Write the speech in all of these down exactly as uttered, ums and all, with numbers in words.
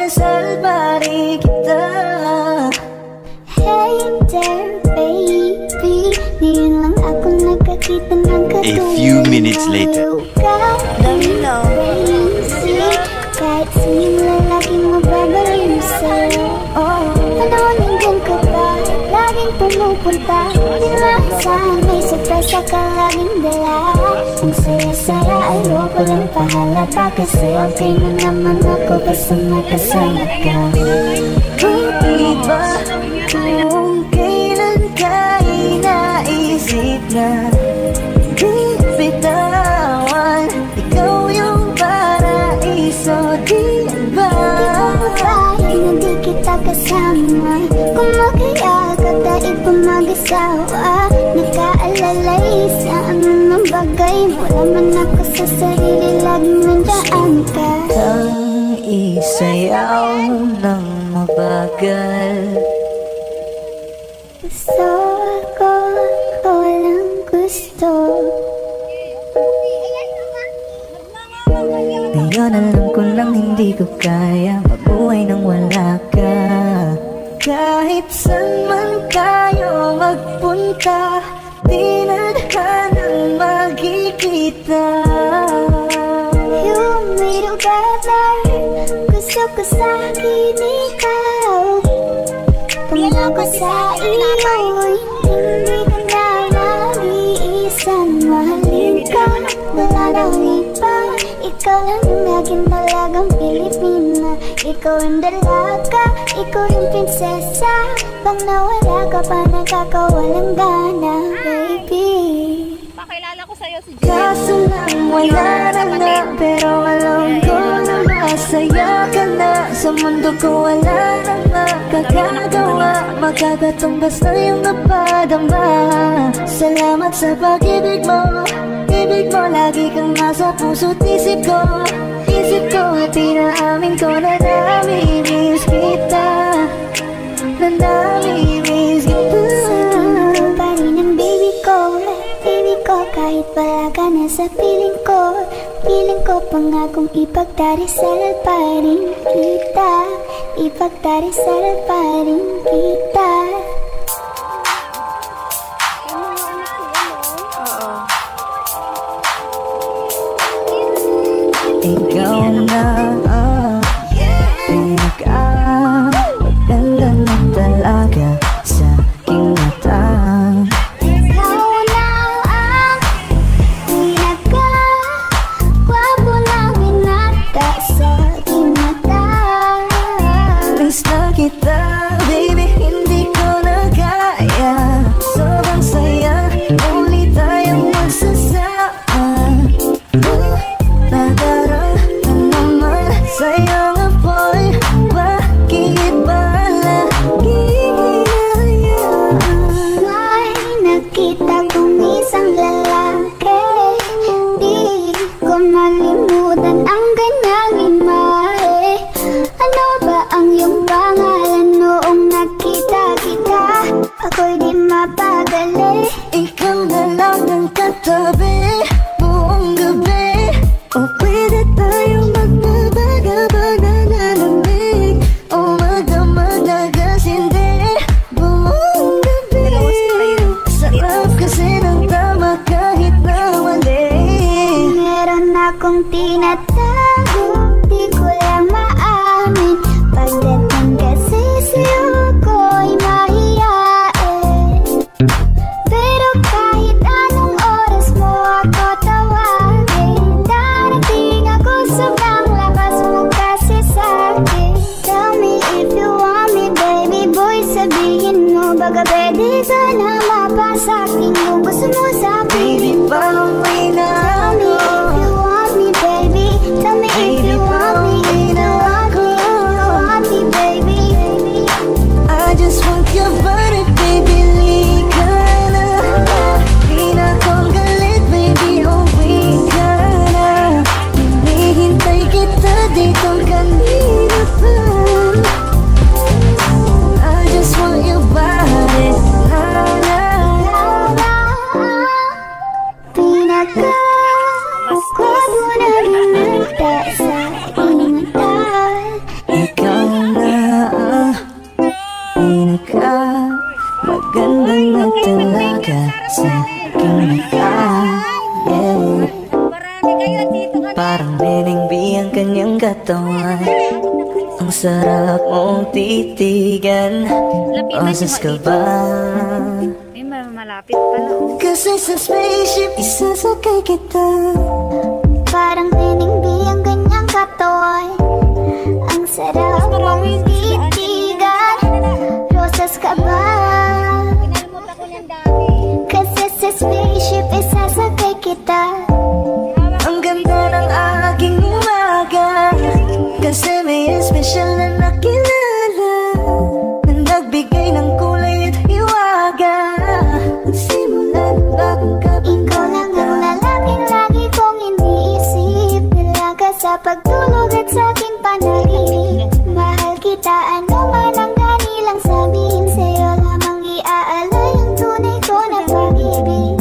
magdadasal pari kita. Hey there baby, ngayon lang ako nakakita ng katulad. A few minutes later. Crazy, kahit sinong lalaki mababaling sa'yo. Panahon hanggang ka ba, laging pumupunta. Di maasahan, may sorpresa ka laging dala. Ang saya-saya, ayoko lang pahalata, kasi okay na naman ako basta makasama ka. Hindi ba kung kailan ka inaisip na di bitawan, ikaw yung paraiso, di ba? Di ko mabay na di kita kasama. Kung makaya ka dahil pa mag-asawa, nakaalalay sa anong bagay. Wala man ako sa sarili, laging nandaan ka. Ang isayaw ng mabagal. Gusto ako, ako walang gusto. Ngayon alam ko lang hindi ko kaya mabuhay nang wala ka. Kahit saan man tayo magpunta, di na tayo magkikita. You made it better, gusto ko sa'kin ikaw. Kung ako sa iyo, hindi ka na mag-iisang mahalin ka. Wala daw iba, ikaw lang yung aking dalagang Pilipina. Ikaw yung dalaga, ikaw yung prinsesa. Pag nawala ka pa, nakakawalang gana, baby. Pakilala ko sa'yo si Jay. Kaso lang wala na nga, pero alam ko na masaya ka na. Sa mundo ko wala na nga kakagawa, magkakatumbas na yung napadama. Salamat sa pag-ibig mo, ibig mo lagi kang nasa puso't isip ko. Isip ko at inaamin ko na nami-miss kita, na nami-miss kita. Sa'yo ka pa rin ang baby ko, baby ko, kahit wala ka na sa piling ko. Piling ko pangakong ipagdarisal pa rin kita, ipagdarisal pa rin kita. Ikaw na ang pinaka-ganda na talaga sa aking mata. Ikaw na ang pinaka-gwapo na binata sa aking mata. Miss na kita, baby, hindi ko Ang sarap mong titigan. Roses ka ba? Ay, malapit pala oh. Kasi sa spaceship isasakay kita. Parang Nening B ang ganyang katawan. Ang sarap mong titigan. Roses ka ba? Kinalimutan ko niyang dami. Kasi sa spaceship isasakay kita. Ang ganda ng aking umaga. Kasi may espesyal na nakilala na nagbigay ng kulay at hiwaga. Nagsimula ng bagong kabanata. Ikaw lang ang lalaking lagi kong iniisip. Dalaga sa pagtulog at sa aking panaginip. Mahal kita, ano man ang ganilang sabihin. Sa'yo lamang iaalay ang tunay ko na pag-ibig.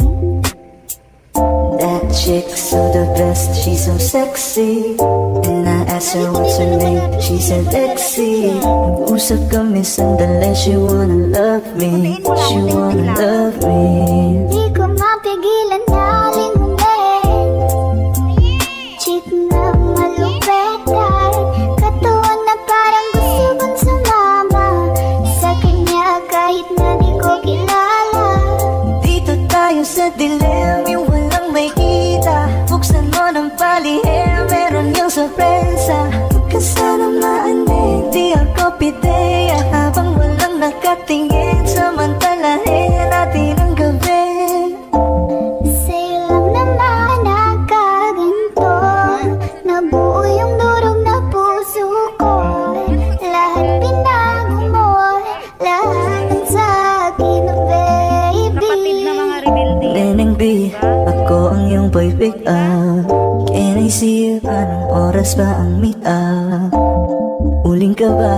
That chick's so the best, she's so sexy. And I asked her what's her name, she said Lexi. Nag-usap kami sandali, she wanna love me, she wanna love me. Di ko mapigilan na lingunin. Chick na malupetan, katawan na parang gusto kong sumama sa kanya kahit na di ko kilala. Dito tayo sa dilim, yung walang may kita. Buksan mo ng palihim, meron yung sorpresa. Huwag ka sana maanin, di ako pideya. Habang walang nakatingin, samantalahin natin ang gabi. Sa'yo lang naman nakaganto, nabuo yung durog na puso ko. Lahat pinago mo, lahat ang sa'kin, baby. Kapatid na mga rebelde. Neneng B, ako ang iyong boy pick up. Can I see you? Anong oras ba ang meet up? Uling ka ba?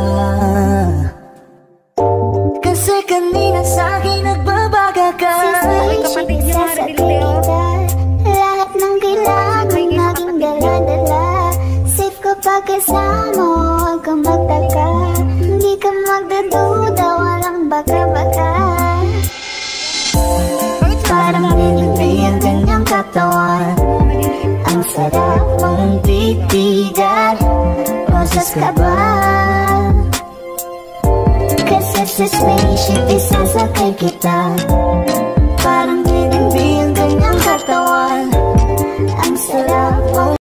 Kasi kanina sa'kin nagbabaga ka. Uy, kapatid niya mga rebelde oh. Lahat ng kailangan naging dala-dala. Safe ko pagkasama, huwag kang magtaka. Hindi ka magdaduda, walang baka-baka. Parang Nening ang ganyang katawan. Ang sarap mong titigan. Roses ka ba? Kasi sa spaceship isasakay kita.